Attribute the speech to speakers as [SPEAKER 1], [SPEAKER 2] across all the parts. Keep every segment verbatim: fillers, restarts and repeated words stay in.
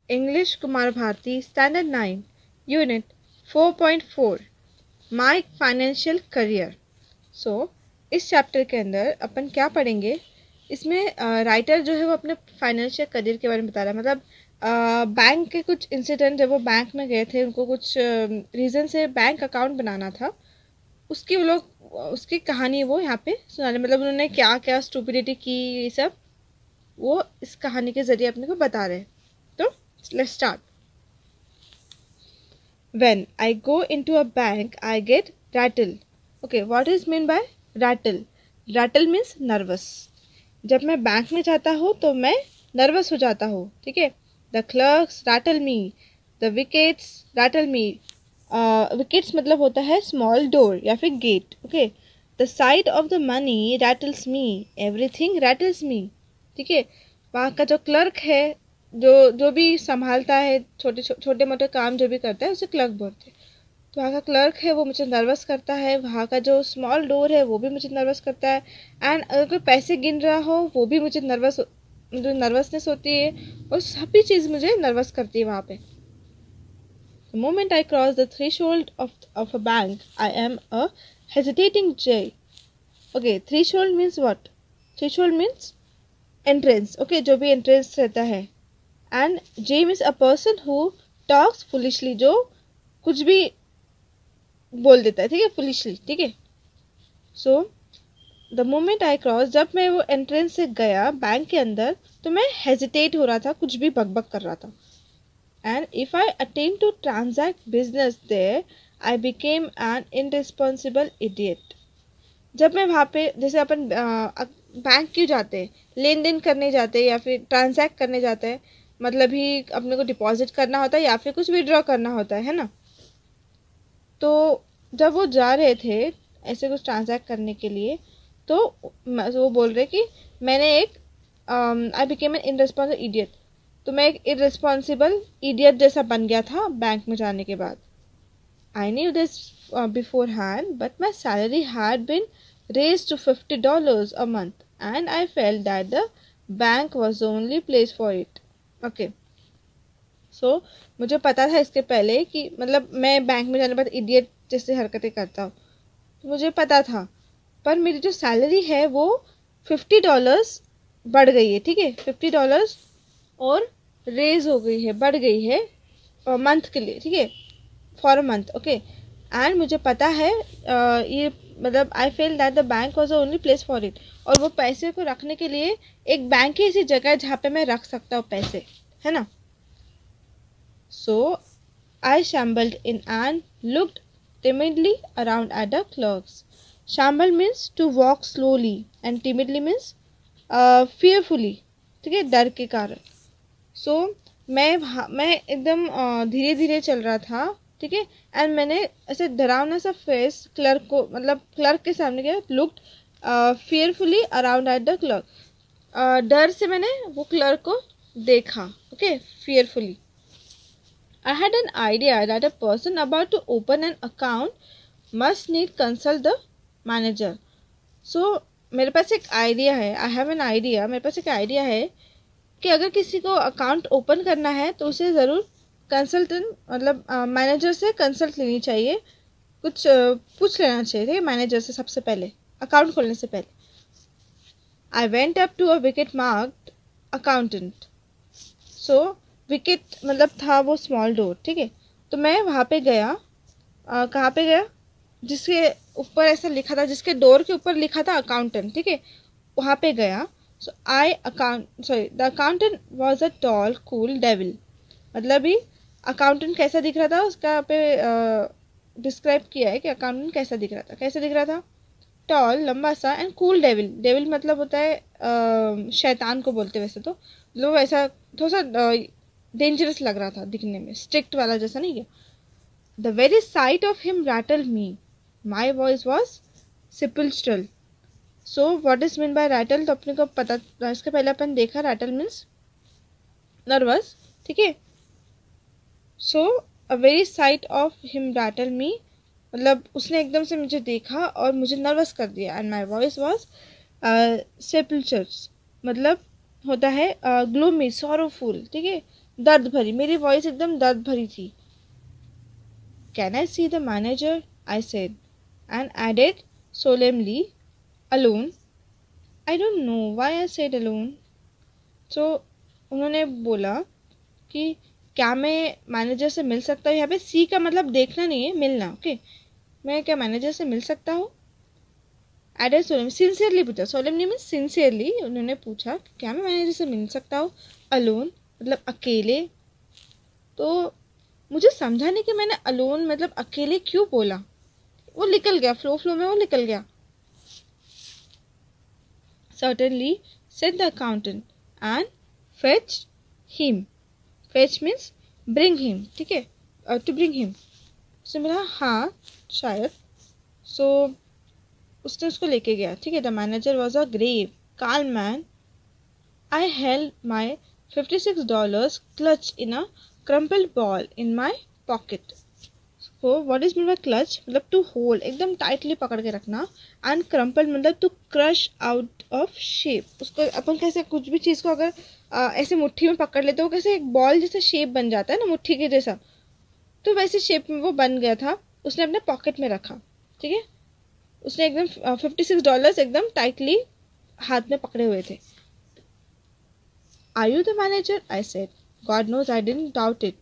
[SPEAKER 1] English Kumar Bharati standard nine unit four point four my financial career. So इस chapter के अंदर अपन क्या पढ़ेंगे, इसमें राइटर uh, जो है वो अपने फाइनेंशियल करियर के बारे में बता रहा है। मतलब बैंक uh, के कुछ इंसिडेंट, जब वो बैंक में गए थे, उनको कुछ रीज़न uh, से बैंक अकाउंट बनाना था, उसकी वो लोग उसकी कहानी वो यहाँ पे सुना रहे। मतलब उन्होंने क्या क्या स्टूपिडिटी की, ये सब वो इस कहानी के ज़रिए अपने को बता रहे हैं। तो let's start. When I go into a bank, I get rattle. Okay, what is mean by rattle? Rattle means nervous. जब मैं बैंक में जाता हूँ तो मैं नर्वस हो जाता हूँ, ठीक है। The clerks rattle me, the wickets rattle me. Wickets मतलब होता है स्मॉल डोर या फिर gate, okay. The side of the money rattles me, everything rattles me, ठीक है। वहाँ का जो क्लर्क है, जो जो भी संभालता है, छोटे छोटे मोटे काम जो भी करता है, उसे क्लर्क बोलते हैं। तो वहाँ का क्लर्क है वो मुझे नर्वस करता है। वहाँ का जो स्मॉल डोर है वो भी मुझे नर्वस करता है। एंड अगर कोई पैसे गिन रहा हो वो भी मुझे नर्वस मुझे नर्वसनेस होती है, और सभी चीज़ मुझे नर्वस करती है वहाँ पे। The moment I cross the threshold of of a bank, I am a hesitating jay. Okay, threshold means what? Threshold means entrance. Okay, जो भी entrance रहता है। And gem is a person who talks foolishly, जो कुछ भी बोल देता है, ठीक है, फुलिशली, ठीक है। So the moment I cross, जब मैं वो एंट्रेंस से गया बैंक के अंदर, तो मैं हेजिटेट हो रहा था, कुछ भी बकबक कर रहा था। And if I attempt to transact business there, I became an irresponsible idiot. जब मैं वहाँ पे, जैसे अपन बैंक क्यों जाते हैं, लेन देन करने जाते हैं या फिर ट्रांजैक्ट करने जाते हैं, मतलब ही अपने को डिपॉजिट करना होता है या फिर कुछ विड्रॉ करना होता है ना। तो जब वो जा रहे थे ऐसे कुछ ट्रांजैक्ट करने के लिए, तो वो बोल रहे कि मैंने एक I became an irresponsible idiot, तो मैं एक इररिस्पॉन्सिबल इडियट जैसा बन गया था बैंक में जाने के बाद। I knew this beforehand, but my salary had been raised to fifty dollars a month and I felt that the bank was the only place for it. Okay. So मुझे पता था इसके पहले कि मतलब मैं बैंक में जाने के बाद इडियट जैसे हरकतें करता हूँ, तो मुझे पता था। पर मेरी जो सैलरी है वो फिफ्टी डॉलर्स बढ़ गई है, ठीक है, फिफ्टी डॉलर्स और रेज हो गई है, बढ़ गई है मंथ के लिए, ठीक है, for a month, okay. And मुझे पता है uh, ये मतलब I feel that the bank was the only place for it, और वो पैसे को रखने के लिए एक बैंक ही ऐसी जगह है जहाँ पे मैं रख सकता हूँ पैसे, है ना। So I shambled in and looked timidly around at the clerks. Shamble means to walk slowly and timidly means uh, fearfully, ठीक है, डर के कारण। सो so, मैं मैं एकदम धीरे धीरे चल रहा था, ठीक है। एंड मैंने ऐसे डरावना सा फेस क्लर्क को, मतलब क्लर्क के सामने गया, looked fearfully around at the clerk. डर से मैंने वो क्लर्क को देखा, okay, fearfully. I had an idea that a person about to open an account must need consult the manager. So मेरे पास एक आइडिया है, आई हैव एन आइडिया, मेरे पास एक आइडिया है कि अगर किसी को अकाउंट ओपन करना है तो उसे ज़रूर कंसल्टेंट, मतलब मैनेजर से कंसल्ट लेनी चाहिए, कुछ uh, पूछ लेना चाहिए, ठीक है, मैनेजर से सबसे पहले अकाउंट खोलने से पहले। I went up to a wicket marked accountant. So wicket मतलब था वो स्मॉल डोर, ठीक है। तो मैं वहाँ पे गया, uh, कहाँ पे गया, जिसके ऊपर ऐसा लिखा था, जिसके डोर के ऊपर लिखा था अकाउंटेंट, ठीक है, वहाँ पे गया। So I account sorry the accountant was a tall cool devil. मतलब ही अकाउंटेंट कैसा दिख रहा था, उसका पे डिस्क्राइब uh, किया है कि अकाउंटेंट कैसा दिख रहा था। कैसा दिख रहा था, टॉल, लंबा सा, एंड कूल डेविल। डेविल मतलब होता है uh, शैतान को बोलते वैसे तो, लो ऐसा थोड़ा सा डेंजरस लग रहा था दिखने में, स्ट्रिक्ट वाला जैसा नहीं है। The very sight of him rattle me, my voice was sepulchral. So what is mean by rattle, तो अपने को पता, इसके पहले अपन देखा रैटल मीन्स नर्वस, ठीक है। So a very sight of him rattle me, मतलब उसने एकदम से मुझे देखा और मुझे नर्वस कर दिया। And my voice was sepulchres, मतलब होता है ग्लूमी, सॉरोफुल, ठीक है, दर्द भरी, मेरी वॉइस एकदम दर्द भरी थी. Can I see the manager, I said, and added solemnly, alone. I don't know why I said alone. So उन्होंने बोला कि क्या मैं मैनेजर से मिल सकता हूँ. यहाँ पे सी का मतलब देखना नहीं है, मिलना. Okay okay? मैं क्या मैनेजर से मिल सकता हूँ. एडेड सोलेम, सिंसियरली पूछा. सोलेमली मीन्स सिंसियरली उन्होंने पूछा क्या मैं मैनेजर से मिल सकता हूँ. अलोन मतलब अकेले. तो मुझे समझा नहीं कि मैंने अलोन मतलब अकेले क्यों बोला. वो निकल गया, फ्लो फ्लो में वो निकल गया. Certainly, said the accountant, and fetch him. Fetch means bring him. ठीक है, uh, to bring him. उसने बोला हाँ शायद. So उसने उसको लेके गया. ठीक है. The manager was a grave, calm man. I held my fifty-six dollars clutch in a crumpled ball in my pocket. So what is meant by clutch? मतलब to hold, एकदम टाइटली पकड़ के रखना. एंड क्रम्पल मतलब to crush out of shape. उसको अपन कैसे कुछ भी चीज़ को अगर आ, ऐसे मुट्ठी में पकड़ लेते हो कैसे एक बॉल जैसा शेप बन जाता है ना, मुट्ठी के जैसा. तो वैसे शेप में वो बन गया था. उसने अपने पॉकेट में रखा. ठीक है. उसने एकदम फिफ्टी सिक्स डॉलर्स एकदम टाइटली हाथ में पकड़े हुए थे. Are you the manager, I said. God knows I didn't doubt it.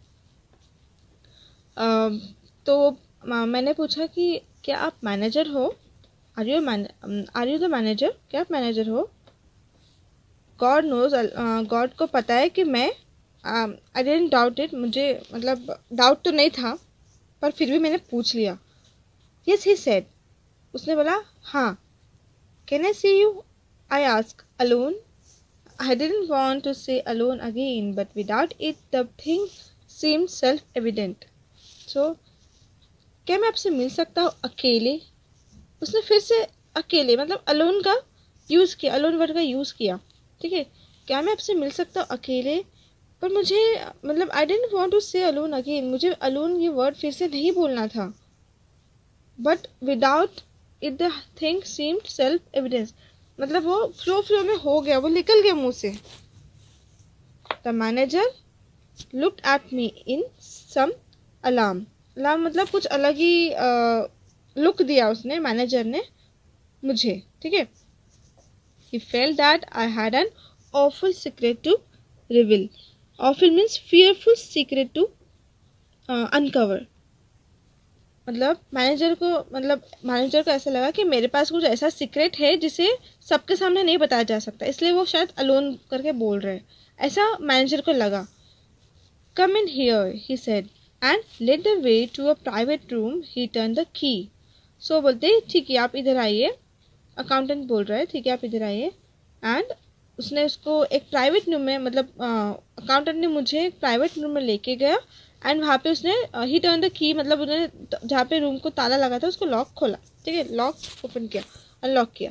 [SPEAKER 1] तो मैंने पूछा कि क्या आप मैनेजर हो. Are you are you the manager, क्या आप मैनेजर हो. गॉड नोज, गॉड को पता है कि मैं आई डिडंट डाउट इट. मुझे मतलब डाउट तो नहीं था पर फिर भी मैंने पूछ लिया. Yes he said. उसने बोला हाँ. Can I see you, I ask. Alone. I didn't want to say alone again but without it the thing seemed self evident. So क्या मैं आपसे मिल सकता हूँ अकेले. उसने फिर से अकेले मतलब अलोन का यूज़ किया, अलोन वर्ड का यूज़ किया. ठीक है. क्या मैं आपसे मिल सकता हूँ अकेले. पर मुझे मतलब I didn't want to say alone again. मुझे अलोन ये वर्ड फिर से नहीं बोलना था. But without it the thing seemed self evidence मतलब वो फ्लो फ्लो में हो गया, वो निकल गया मुंह से. The manager looked at me in some alarm. Alarm मतलब कुछ अलग ही लुक दिया उसने, मैनेजर ने मुझे. ठीक है. He felt that I had an awful secret to reveal. Awful means fearful secret to uh, uncover. मतलब मैनेजर को मतलब मैनेजर को ऐसा लगा कि मेरे पास कुछ ऐसा सीक्रेट है जिसे सबके सामने नहीं बताया जा सकता, इसलिए वो शायद अलोन करके बोल रहे हैं, ऐसा मैनेजर को लगा. Come in here, he said, and led the way to a private room. He turned the key. So बोलते ठीक है आप इधर आइए. अकाउंटेंट बोल रहा है ठीक है आप इधर आइए. एंड उसने उसको एक प्राइवेट रूम में मतलब अकाउंटेंट ने मुझे एक प्राइवेट रूम में लेके गया. एंड वहाँ पे उसने ही टर्न द की मतलब उन्होंने जहाँ पे रूम को ताला लगा था उसको लॉक खोला. ठीक है. लॉक ओपन किया, अनलॉक किया.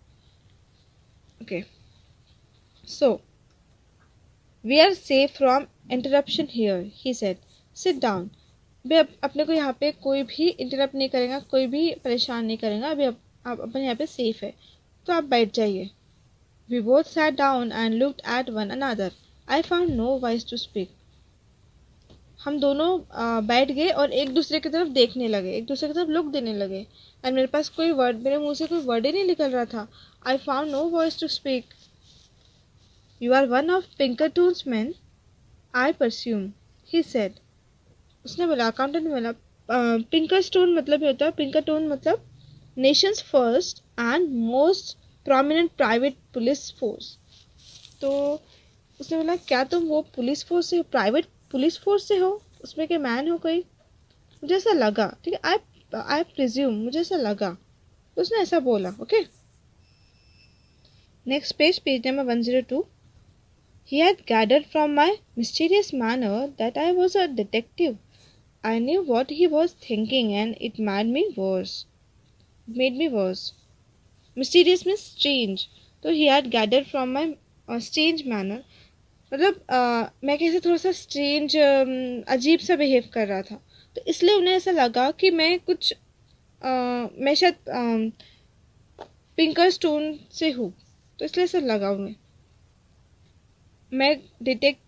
[SPEAKER 1] Okay. So we are safe from interruption here, he said. Sit down. अभी अपने को यहाँ पे कोई भी इंटरप्ट नहीं करेगा, कोई भी परेशान नहीं करेगा. अभी आप, आप अपन यहाँ पे सेफ है तो आप बैठ जाइए. We both sat down and looked at one another. I found no voice to speak. हम दोनों बैठ गए और एक दूसरे की तरफ देखने लगे, एक दूसरे की तरफ लुक देने लगे. एंड मेरे पास कोई वर्ड, मेरे मुंह से कोई वर्ड ही नहीं निकल रहा था. I found no voice to speak. You are one of Pinkerton's men, I presume, he said. उसने बोला, अकाउंटेंट ने बोला, पिंकर स्टोन मतलब ये होता है, पिंकर टोन मतलब nation's first and most prominent private police force. तो उसने बोला क्या तुम वो पुलिस फोर्स से, प्राइवेट पुलिस फोर्स से हो, उसमें के मैन हो कोई. मुझे ऐसा लगा. ठीक है. आई आई प्रिज्यूम, मुझे ऐसा लगा. तो उसने ऐसा बोला. Okay. Next page, page number one zero two. He had gathered from my mysterious manner that I was a detective. I knew what he was thinking and it made me worse. It made me worse. Mysterious means strange. So he had gathered from my uh, strange manner. मतलब uh, मैं कैसे थोड़ा सा strange um, अजीब सा behave कर रहा था, तो इसलिए उन्हें ऐसा लगा कि मैं कुछ uh, मैं शायद पिंकर स्टोन से हूँ, तो इसलिए ऐसा लगा उन्हें. मैं डिटेक्टिव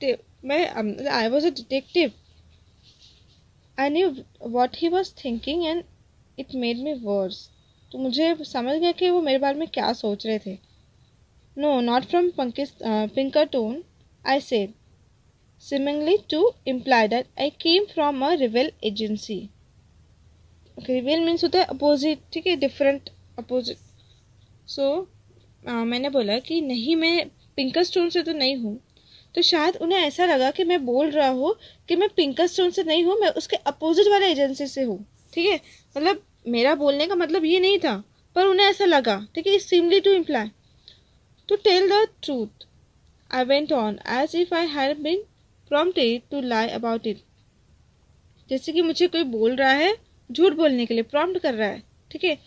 [SPEAKER 1] मैं I was a detective. I knew what he was thinking and it made me worse. तो मुझे समझ गया कि वो मेरे बारे में क्या सोच रहे थे. No, not from Pinkerton, I said, seemingly to imply that I came from a rival agency. Okay, rival means होता है opposite, ठीक है, different, opposite. So uh, मैंने बोला कि नहीं, मैं पिंकर स्टोन से तो नहीं हूँ. तो शायद उन्हें ऐसा लगा कि मैं बोल रहा हूँ कि मैं पिंकर स्टोन से नहीं हूँ, मैं उसके अपोजिट वाले एजेंसी से हूँ. ठीक है, मतलब मेरा बोलने का मतलब ये नहीं था, पर उन्हें ऐसा लगा. ठीक है, seemingly to imply. To tell the truth, I went on as if I had been prompted to lie about it. जैसे कि मुझे कोई बोल रहा है झूठ बोलने के लिए, प्रॉम्प्ट कर रहा है. ठीक है.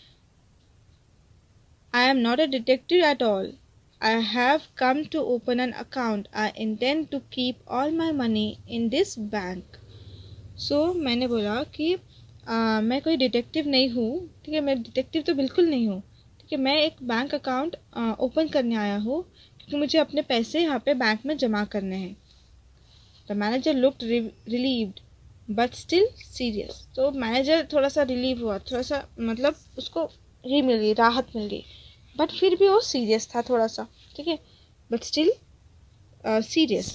[SPEAKER 1] I am not a detective at all. I have come to open an account. I intend to keep all my money in this bank. So मैंने बोला कि uh, मैं कोई डिटेक्टिव नहीं हूँ. ठीक है, मैं डिटेक्टिव तो बिल्कुल नहीं हूँ. ठीक है, मैं एक बैंक अकाउंट ओपन करने आया हूँ क्योंकि मुझे अपने पैसे यहाँ पे बैंक में जमा करने हैं. The manager looked relieved but still serious. तो मैनेजर थोड़ा सा रिलीव हुआ, थोड़ा सा मतलब उसको ही मिल गई, राहत मिल गई, बट फिर भी वो सीरियस था थोड़ा सा. ठीक है, but still serious.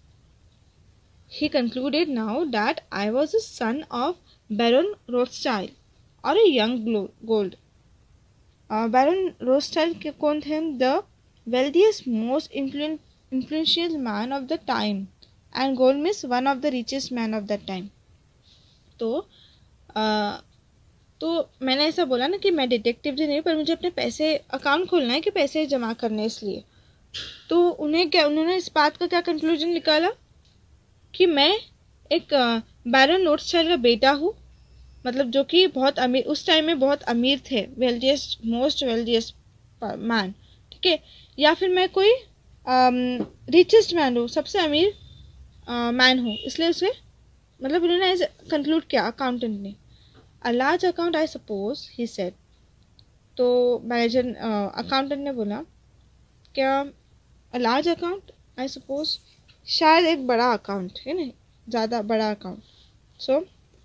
[SPEAKER 1] He concluded now that I was the son of Baron Rothschild or a young gold. uh, Baron Rothschild के कौन थे? The wealthiest, most influential man of the time. And Goldsmith one of the richest man of that time. तो आ, तो मैंने ऐसा बोला ना कि मैं डिटेक्टिव भी नहीं, पर मुझे अपने पैसे अकाउंट खोलना है कि पैसे जमा करने, इसलिए. तो उन्हें क्या, उन्होंने इस बात का क्या कंक्लूजन निकाला कि मैं एक बैरन रोथस्चाइल्ड का बेटा हूँ, मतलब जो कि बहुत अमीर, उस टाइम में बहुत अमीर थे, वेल्दियस्ट, मोस्ट वेल्दियस्ट मैन. ठीक है, या फिर मैं कोई रिचेस्ट मैन हूँ, सबसे अमीर मैन uh, हूँ, इसलिए उसे मतलब उन्होंने ऐसे कंक्लूड किया अकाउंटेंट ने. A large account I suppose, he said. तो मैनेजर अकाउंटेंट ने बोला क्या, a large account I suppose, शायद एक बड़ा अकाउंट है ना, ज़्यादा बड़ा अकाउंट. So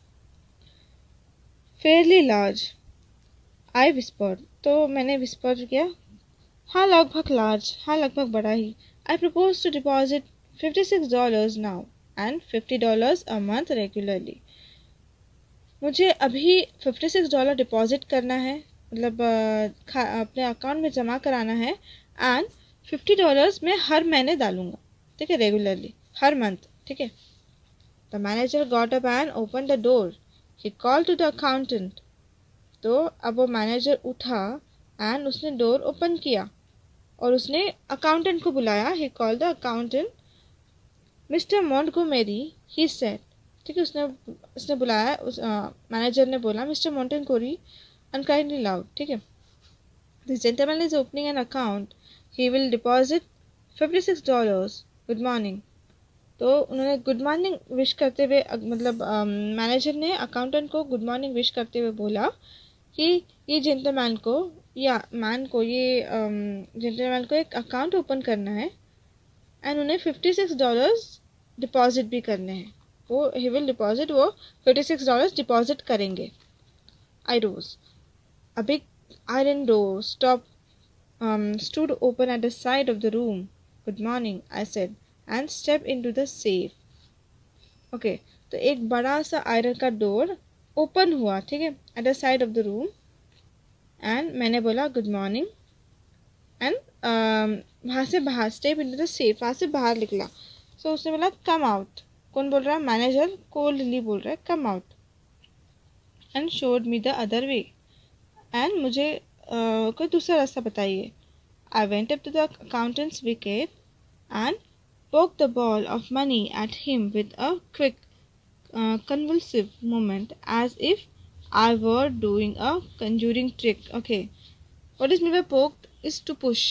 [SPEAKER 1] fairly large, I whispered. तो मैंने विस्पर किया, हाँ लगभग लार्ज, हाँ लगभग बड़ा ही. I propose to deposit fifty-six dollars now and fifty dollars a month regularly. मुझे अभी fifty-six डॉलर डिपॉजिट करना है, मतलब अपने अकाउंट में जमा कराना है, एंड fifty डॉलर्स मैं हर महीने डालूंगा. ठीक है, रेगुलरली, हर मंथ. ठीक है. The manager got up and open the door. He called to the accountant. तो अब वो मैनेजर उठा एंड उसने डोर ओपन किया और उसने अकाउंटेंट को बुलाया. He called the accountant. Mister Montgomery, he said. ठीक है, उसने उसने बुलाया, उस मैनेजर ने बोला, मिस्टर मोंटेगोमेरी, अनकाइंडली लाउड. ठीक है. This gentleman is opening an account. He will deposit fifty six dollars. Good morning. तो उन्होंने गुड मॉर्निंग विश करते हुए, मतलब मैनेजर ने अकाउंटेंट को गुड मॉर्निंग विश करते हुए बोला कि ये जेंटलमैन को या मैन को ये जेंटलमैन को एक अकाउंट ओपन करना है एंड उन्हें फिफ्टी सिक्स डॉलर्स डिपॉजिट भी करने हैं. वो ही विल डिपॉजिट, वो फिफ्टी सिक्स डॉलर्स डिपॉजिट करेंगे. I rose. A big iron door stop stood open at the side of the room. Good morning, I said, and step into the safe. Okay, तो एक बड़ा सा iron का door open हुआ. ठीक है, at the side of the room, and मैंने बोला गुड मॉर्निंग, एंड वहाँ से बाहर, स्टेप इनटू द सेफ, वहाँ से बाहर निकला. सो so, उसने बोला कम आउट. कौन बोल रहा है? मैनेजर कोल्डली बोल रहा है come out. And showed me the other way. And मुझे uh, कोई दूसरा रास्ता बताइए. I went up to the accountant's wicket and poke the ball of money at him with a quick convulsive movement as if I were doing a conjuring trick. Okay, what is meant by poked is to push.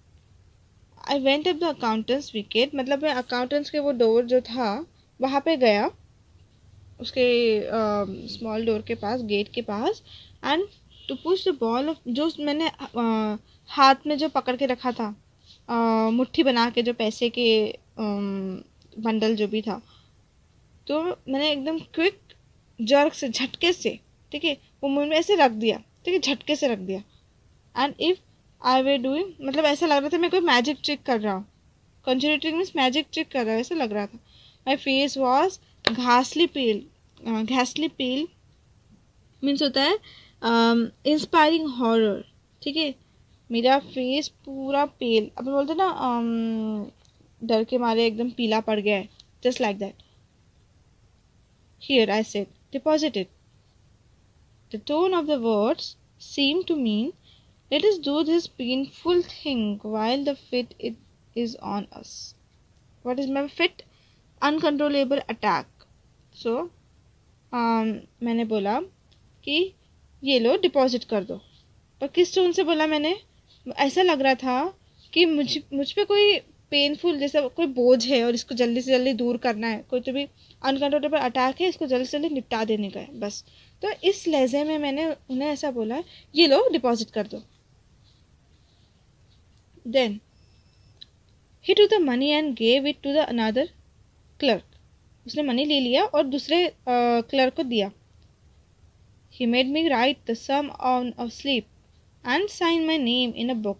[SPEAKER 1] I went up the accountant's wicket. मतलब मैं accountants के वो door जो था वहाँ पे गया, उसके स्मॉल डोर के पास, गेट के पास, and to push the ball of, जो मैंने uh, हाथ में जो पकड़ के रखा था, uh, मुट्ठी बना के जो पैसे के um, बंडल जो भी था, तो मैंने एकदम क्विक जर्क से, झटके से, ठीक है, वो मुंह में ऐसे रख दिया, ठीक है, झटके से रख दिया। And if I were doing, मतलब ऐसा लग रहा था मैं कोई मैजिक ट्रिक कर रहा हूँ। कंजुरिंग ट्रिक मीन्स मैजिक ट्रिक कर रहा है, ऐसा लग रहा था। My face was घासली pail, घासली pail means होता है इंस्पायरिंग हॉरर, ठीक है। मेरा फेस पूरा पेल, अपन बोलते ना um, डर के मारे एकदम पीला पड़ गया है, just like that. Here I said deposited. The tone of the words seemed to mean, let us do this painful thing while the fit it is on us. What is my fit? Uncontrollable attack. So um, मैंने बोला कि ये लो deposit कर दो। पर किस tone से बोला मैंने? ऐसा लग रहा था कि मुझ मुझ पे कोई पेनफुल जैसा कोई बोझ है और इसको जल्दी से जल्दी दूर करना है, कोई तो भी अनकंट्रोलेबल अटैक है, इसको जल्दी से जल्दी निपटा देने का है बस। तो इस लहजे में मैंने उन्हें ऐसा बोला, ये लो डिपॉजिट कर दो। Then he to the money and gave it to the another clerk. उसने मनी ले लिया और दूसरे क्लर्क को दिया। He made me write the sum on of slip and sign my name in a book.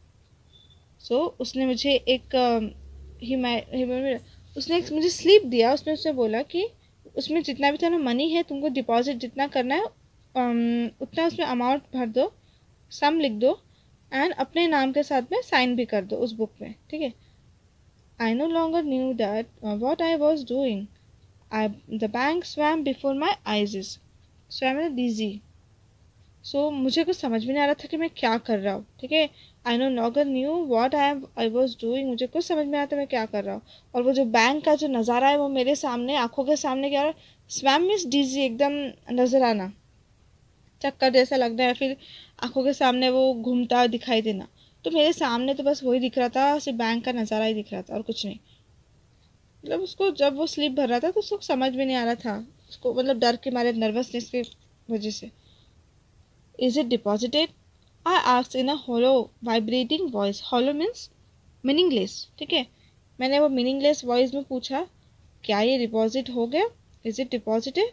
[SPEAKER 1] सो उसने मुझे एक ही uh, उसने एक मुझे स्लिप दिया। उसमें उसने बोला कि उसमें जितना भी तुम्हारा मनी है, तुमको डिपॉजिट जितना करना है um, उतना उसमें अमाउंट भर दो, सम लिख दो एंड अपने नाम के साथ में साइन भी कर दो उस बुक में, ठीक है। I no longer knew that what I was doing, I the bank swam before my eyes, swam in dizzy. So मुझे कुछ समझ में नहीं आ रहा था कि मैं क्या कर रहा हूँ, ठीक है। I no longer knew what I I was doing, मुझे कुछ समझ में आ रहा था मैं क्या कर रहा हूँ। और वो जो बैंक का जो नज़ारा है वो मेरे सामने, आंखों के सामने क्या, स्वैम मीन्स डीजी, एकदम नजर आना, चक्कर जैसा लगना है, फिर आंखों के सामने वो घूमता दिखाई देना। तो मेरे सामने तो बस वही दिख रहा था, सिर्फ बैंक का नज़ारा ही दिख रहा था और कुछ नहीं। मतलब उसको जब वो स्लिप भर रहा था तो उसको समझ में नहीं आ रहा था उसको, मतलब डर के मारे, नर्वसनेस की वजह से। Is it deposited? I asked in a hollow vibrating voice. Hollow means meaningless, ठीक है। मैंने वो मीनिंगलेस वॉइस में पूछा, क्या ये डिपॉजिट हो गया? Is it deposited?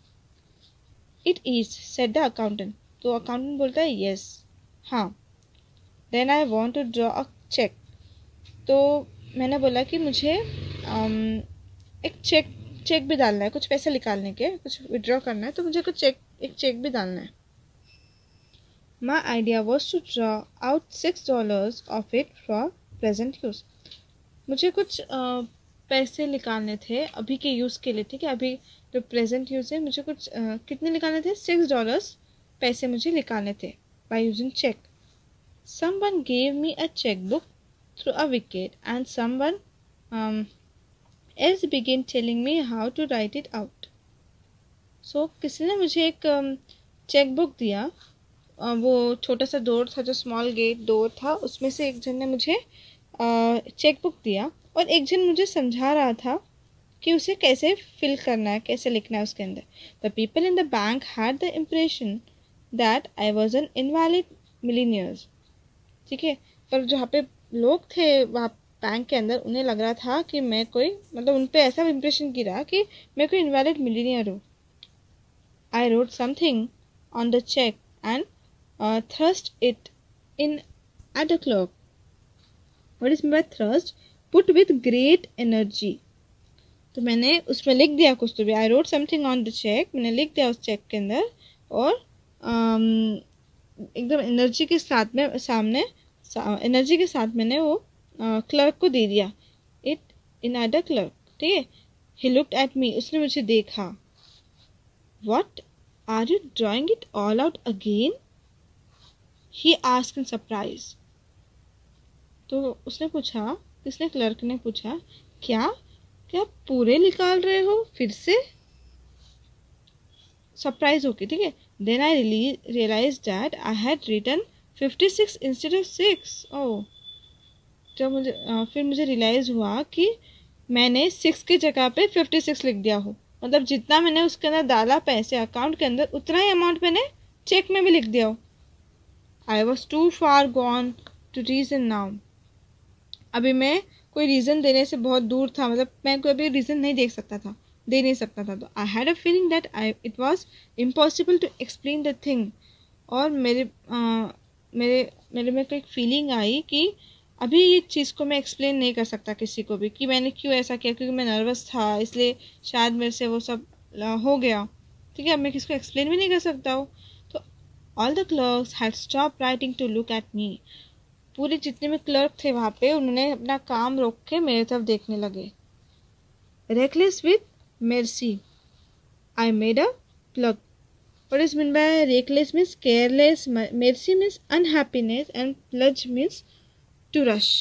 [SPEAKER 1] It is, said the accountant. तो अकाउंटेंट बोलता है यस, हाँ। Then I want to draw a cheque. तो मैंने बोला कि मुझे um, एक चेक चेक भी डालना है, कुछ पैसे निकालने के, कुछ विड्रॉ करना है, तो मुझे कुछ चेक एक चेक भी डालना है। My idea was to draw out six dollars of it for present use. मुझे कुछ uh, पैसे निकालने थे अभी के यूज़ के लिए, ठीक है। अभी जो प्रेजेंट यूज़ है, मुझे कुछ uh, कितने निकालने थे? सिक्स डॉलर्स पैसे मुझे निकालने थे by using check. Someone gave me a checkbook through a wicket and someone um, else began telling me how to write it out. So किसी ने मुझे एक चेकबुक um, दिया। वो छोटा सा डोर था, जो स्मॉल गेट डोर था, उसमें से एक जन ने मुझे चेकबुक दिया और एक जन मुझे समझा रहा था कि उसे कैसे फिल करना है, कैसे लिखना है उसके अंदर। The people in the bank had the impression that I was an invalid millionaires, ठीक है। पर जहाँ पे लोग थे वहाँ बैंक के अंदर, उन्हें लग रहा था कि मैं कोई, मतलब उन पर ऐसा इम्प्रेशन गिरा कि मैं कोई इनवैलिड मिलीनियर हूँ। I wrote something on the cheque and Uh, thrust it in at the clerk. What is meant by thrust? Put with great energy. तो मैंने उसमें लिख दिया कुछ तो भी। I wrote something on the check. मैंने लिख दिया उस चेक के अंदर और एकदम एनर्जी के साथ में सामने एनर्जी के साथ मैंने वो क्लर्क को दे दिया। It in at the clerk, ठीक है। He looked at me. उसने मुझे देखा। What? Are you drawing it all out again? He asked in surprise. तो उसने पूछा, किसने, क्लर्क ने पूछा, क्या क्या पूरे निकाल रहे हो फिर से? सरप्राइज होके, ठीक है। Then I realise that I had written fifty six instead of six. Oh, जब मुझे आ, फिर मुझे रियलाइज हुआ कि मैंने सिक्स की जगह पे फिफ्टी सिक्स लिख दिया हो। मतलब जितना मैंने उसके अंदर डाला पैसे अकाउंट के अंदर, उतना ही अमाउंट मैंने चेक में भी लिख दिया हो। I was too far gone to reason now. अभी मैं कोई रीज़न देने से बहुत दूर था, मतलब मैं कोई भी रीज़न नहीं देख सकता था दे नहीं सकता था। तो I had a feeling that I it was impossible to explain the thing. और मेरे आ, मेरे मेरे में कोई फीलिंग आई कि अभी ये चीज़ को मैं एक्सप्लेन नहीं कर सकता किसी को भी कि मैंने क्यों ऐसा किया, क्योंकि मैं नर्वस था इसलिए शायद मेरे से वो सब हो गया। ठीक है, अब मैं किसको एक्सप्लेन भी नहीं कर सकता हूँ। तो all the clerks had stop writing to look at me. पूरे जितने भी क्लर्क थे वहाँ पे उन्होंने अपना काम रोक के मेरे तरफ देखने लगे। Reckless with mercy I made a plug. What is meant by reckless means careless, mercy means unhappiness, and plunge means to rush.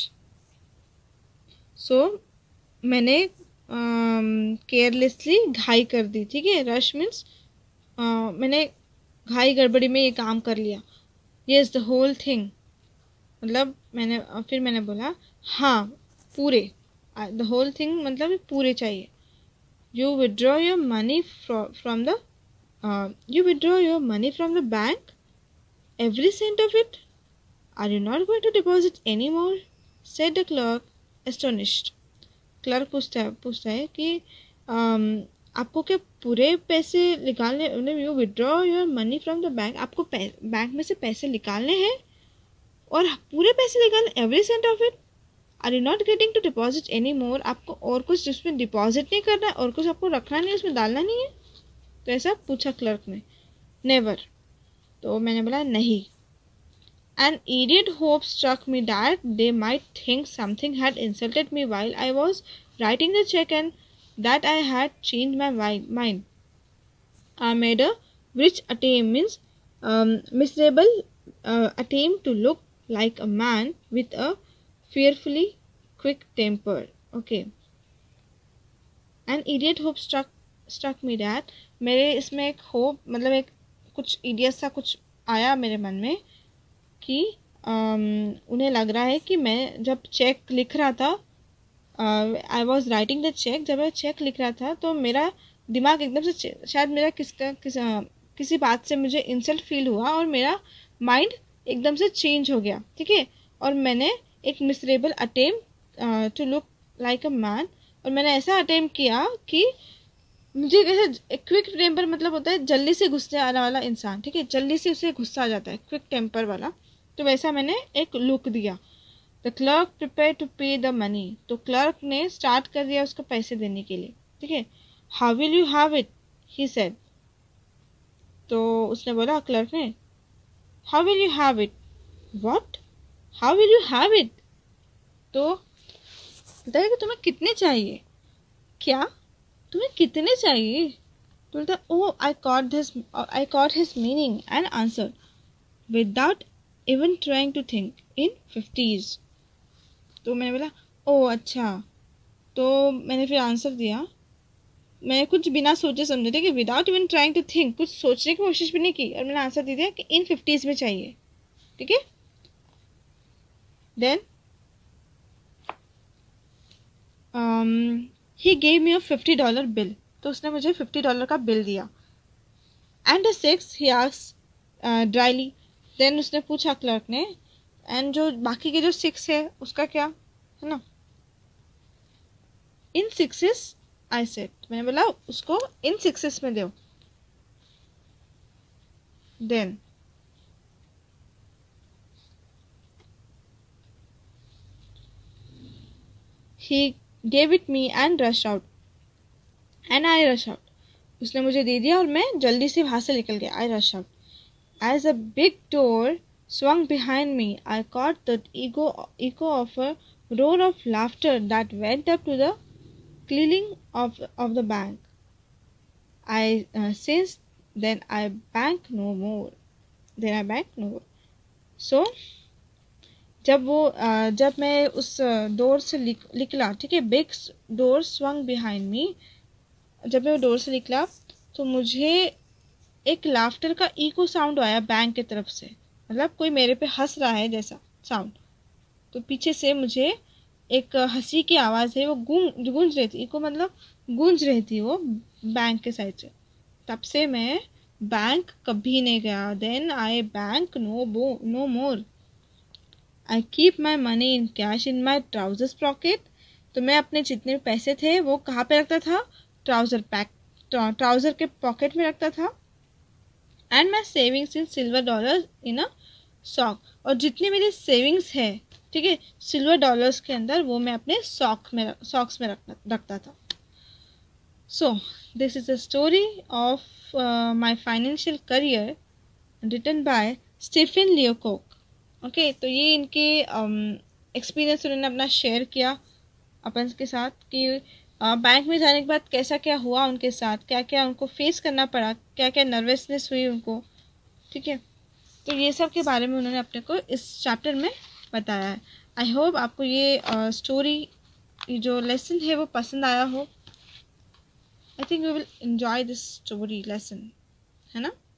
[SPEAKER 1] So मैंने केयरलेसली um, घाई कर दी। ठीक है, रश मीन्स uh, मैंने घाई गड़बड़ी में ये काम कर लिया। ये इज़ द होल थिंग, मतलब मैंने uh, फिर मैंने बोला हाँ पूरे, द होल थिंग मतलब पूरे चाहिए। You withdraw your money from the Uh, you withdraw your money from the bank? Every cent of it? Are you not going to deposit any more? Said the clerk, astonished. Clerk पूछता है पूछता है कि um, आपको क्या पूरे पैसे निकालने, मतलब you withdraw your money from the bank, आपको बैंक में से पैसे निकालने हैं और पूरे पैसे निकालने, every cent of it? Are you not getting to deposit any more? आपको और कुछ जिसमें डिपॉजिट नहीं करना है और कुछ आपको रखना नहीं है, उसमें डालना नहीं है? तो ऐसा पूछा क्लर्क ने। नेवर। तो मैंने बोला नहीं। An idiot hope struck me that they might think something had insulted me while I was writing the check and that I had changed my mind. I made a rich attempt, means um, miserable uh, attempt to look like a man with a fearfully quick temper. Okay. An idiot hope struck struck me that मेरे इसमें एक hope, मतलब एक कुछ idiot सा कुछ आया मेरे मन में कि um, उन्हें लग रहा है कि मैं जब चेक लिख रहा था, I was writing the cheque, जब मैं चेक लिख रहा था तो मेरा दिमाग एकदम से शायद मेरा किसका किस uh, किसी बात से मुझे इंसल्ट फील हुआ और मेरा माइंड एकदम से चेंज हो गया। ठीक है, और मैंने एक miserable attempt to look like a man, और मैंने ऐसा अटेम्प्ट किया कि मुझे कैसे, क्विक टेम्पर मतलब होता है जल्दी से गुस्से आने वाला इंसान। ठीक है, जल्दी से उसे गुस्सा आ जाता है, क्विक टेम्पर वाला। तो वैसा मैंने एक लुक दिया। The clerk prepare to pay the money. तो क्लर्क ने स्टार्ट कर दिया उसको पैसे देने के लिए। ठीक है, how will you have it, he said. तो उसने बोला, क्लर्क ने, how will you have it, what, how will you have it. तो बताया कि तुम्हें कितने चाहिए, क्या तुम्हें कितने चाहिए। तो बोलता, oh I caught this I caught his meaning and answer without even trying to think in fifties. तो मैंने बोला ओह अच्छा। तो मैंने फिर आंसर दिया, मैंने कुछ बिना सोचे समझे थे कि without even trying to think, कुछ सोचने की कोशिश भी नहीं की, और मैंने आंसर दे दिया कि इन फिफ्टीज में चाहिए। ठीक है, then he gave me a fifty dollar bill. तो उसने मुझे फिफ्टी डॉलर का बिल दिया। And a six, he asked drily. देन उसने पूछा क्लर्क ने, एंड जो बाकी के जो सिक्स है उसका क्या है ना। इन सिक्सेस आई सेड, मैंने बोला उसको इन सिक्सेस में दो। Then he gave it me and rushed out and I rushed out. उसने मुझे दे दिया और मैं जल्दी से वहाँ से निकल गया। I rushed out. As a big door swung behind me, I caught the echo echo of a roar of laughter that went up to the ceiling of of the bank. I uh, since then I bank no more. Then I bank no more. So जब वो जब मैं उस door से निकला, ठीक है, big door swung behind me, जब मैं वो डोर से निकला तो मुझे एक लाफ्टर का इको साउंड आया बैंक की तरफ से, मतलब कोई मेरे पे हंस रहा है जैसा साउंड। तो पीछे से मुझे एक हंसी की आवाज़ है वो गूंज गूंज रही थी, इको मतलब गूंज रही थी वो बैंक के साइड से। तब से मैं बैंक कभी नहीं गया। देन आई बैंक नो बो no more. I keep my money in cash in my trousers pocket तो मैं अपने जितने भी पैसे थे वो कहाँ पे रखता था, ट्राउज़र पैक ट्राउज़र के पॉकेट में रखता था। And my savings in silver dollar in a sock, और जितनी मेरी सेविंग्स है, ठीक है, सिल्वर डॉलर्स के अंदर, वो मैं अपने सॉक में सॉक्स में रखना रखता था। So this is the story of my financial career written by Stephen Leacock. Okay, तो ये इनके एक्सपीरियंस um, उन्होंने अपना शेयर किया अपन के साथ कि बैंक uh, में जाने के बाद कैसा क्या हुआ उनके साथ, क्या क्या उनको फेस करना पड़ा, क्या क्या नर्वसनेस हुई उनको, ठीक है। तो ये सब के बारे में उन्होंने अपने को इस चैप्टर में बताया है। आई होप आपको ये स्टोरी uh, जो लेसन है वो पसंद आया हो। I think you will enjoy this story lesson, है ना।